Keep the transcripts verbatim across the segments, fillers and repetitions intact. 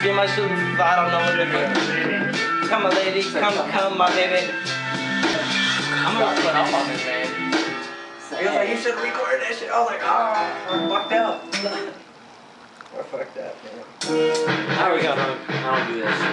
Get my shoes, I don't know what to do. Come, my lady, come, come, my baby. I'm gonna put up on this, man. He was like, you should record that shit. I was like, oh, we're fucked up. We're fucked up, man. How we go? I don't do that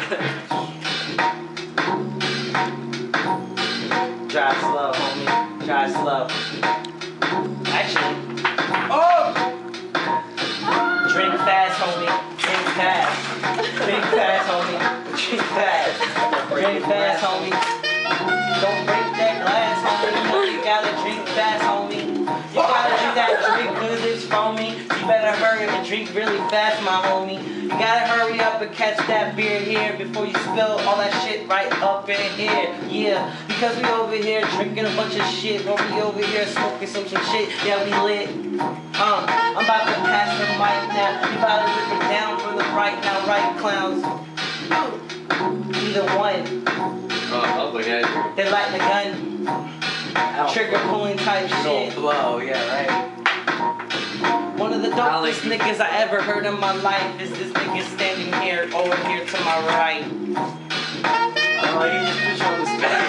shit. Drive slow, homie. Drive slow. Actually, oh! Drink fast, homie. Drink fast. Drink fast, homie. Drink fast. Drink fast, homie. Don't break that glass, homie. You gotta drink fast, homie. You gotta drink that drink cause it's foamy. You better hurry up and drink really fast, my homie. You gotta hurry up and catch that beer here before you spill all that shit right up in here. Yeah, because we over here drinking a bunch of shit, or we over here smoking some some shit. Yeah, we lit. Uh, I'm about to pass the mic now. You about to rip it down for the right now, right, clowns? Either one. Oh, I was looking at you. They like the gun. Trigger pulling type shit. Blow, yeah, right. One of the dopest niggas I ever heard in my life is this nigga standing here over here to my right. Oh, you just put you on the stage.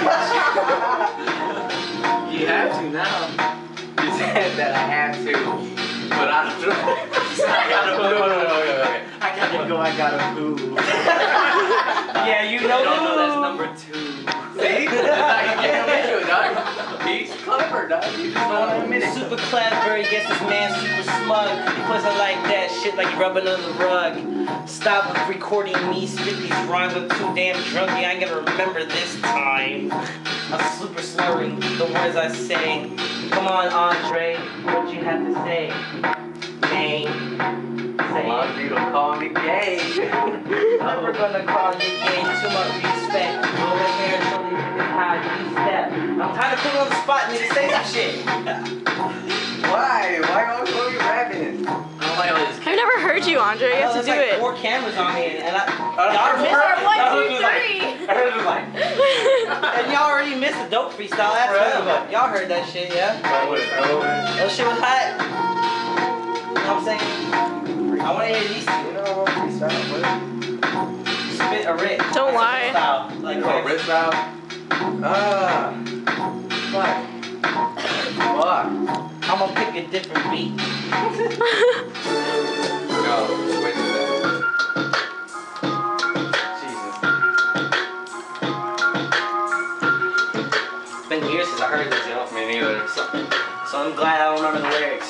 You have to now. You said that I have to, but I don't know. I gotta poo. I gotta go, I gotta poo. Yeah, you know. I don't know that's number two. See? That's how you get him into it, dog. He's clever, dog. You just know in a minute. Super clever, he gets this man super smug. He puts it like that shit like you rubbing on the rug. Stop recording me spit these rhymes, I'm too damn drunk. I ain't gonna remember this time. I'm super slurring the words I say. Come on, Andre, what you have to say? Name. Say a lot of people call me gay. Never gonna call you gay, too much respect. Over here, totally figure how you step. I'm tired of putting on the spot, nigga, say some shit. Why? Why are you rapping? I've never heard you, Andre. You have to do like it. Four cameras on me, and I. Y'all missed our one, two, three. I heard it was like. And y'all already missed the dope freestyle after that. Y'all heard that shit, yeah? That shit was hot. You know what I'm saying? I want to hear these two. You know what freestyle? Spit a rip. Don't lie. Style. Like a rip style? Ah. Fuck. Fuck. I'm gonna pick a different beat. No, switch to that. Jesus. It's been years since I heard this, you know? Me neither. So, so I'm glad I don't remember the lyrics.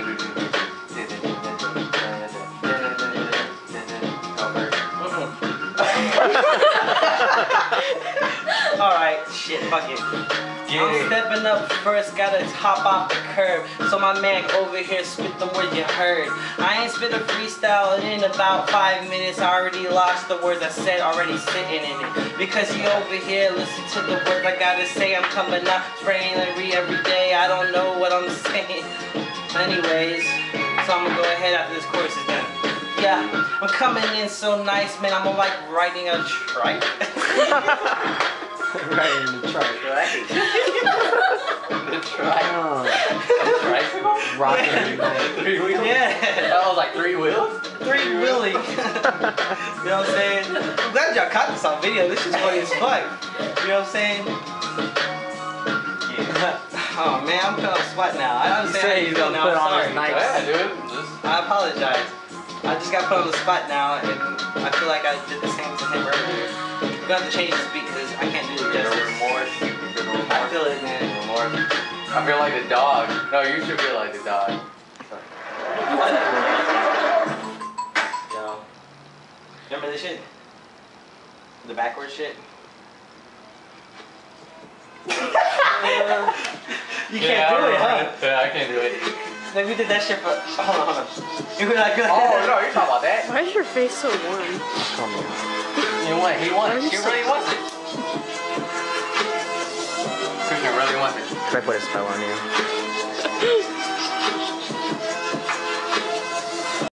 Alright, shit, fuck it. Yeah. I'm stepping up first, gotta hop off the curb. So my man over here spit the words you heard. I ain't spit a freestyle in about five minutes. I already lost the words I said, already sitting in it. Because you over here, listen to the words I gotta say. I'm coming up, spraying every every day. I don't know what I'm saying. Anyways, so I'm gonna go ahead after this chorus is done. Yeah, I'm coming in so nice, man. I'm like riding a trike. Riding the trike, right? The trike. Oh. Tricycle? Rocking. Three wheels? Yeah. That was like three wheels? Three wheeling. You know what I'm saying? I'm glad y'all caught this on video. This is funny as fuck. You know what I'm saying? Yeah. Oh man, I'm putting on a spot now. I understand how you feel now. I'm sorry. Yeah, dude. Just... I apologize. I just got put on the spot now, and I feel like I did the same to him earlier. We're gonna have to change this beat because I can't do the justice. Remorse. I feel it, man. Remorse. I feel like the dog. No, you should feel like the dog. Yo. Remember this shit? The backwards shit? You can't yeah, do it, huh? It. Yeah, I can't do it. Like we did that shit for. Hold on, hold on. You were like, oh no, you're talking about that. Why is your face so warm? You know what? He wants it. She really wants it. Christian really wants it. Should I put a spell on you?